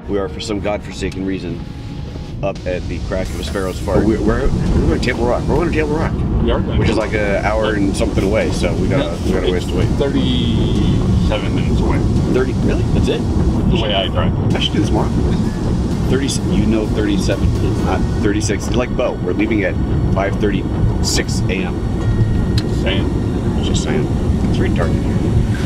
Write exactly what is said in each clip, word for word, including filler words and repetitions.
We are, for some godforsaken reason, up at the crack of a sparrow's fart. Oh, we're, we're, we're going to Table Rock. We're going to Table Rock. We are going Which is like an hour and something away, so we got yeah, we got a ways to wait. thirty-seven minutes away. thirty, really? That's it? The way I drive. I should do this tomorrow. thirty, you know thirty-seven, it's not thirty-six. Like Bo, we're leaving at five thirty-six a m Saying. Just saying. It's very dark in here.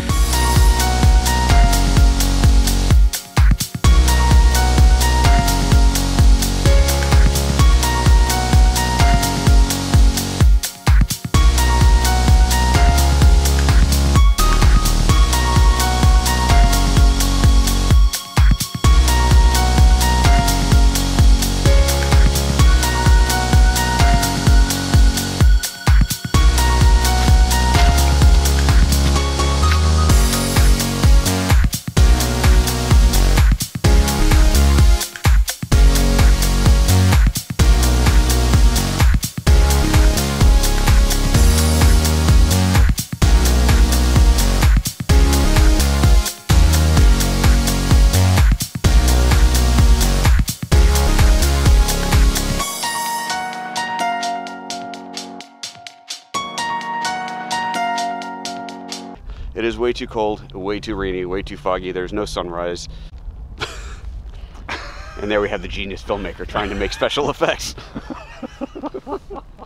It is way too cold, way too rainy, way too foggy. There's no sunrise. And there we have the genius filmmaker trying to make special effects.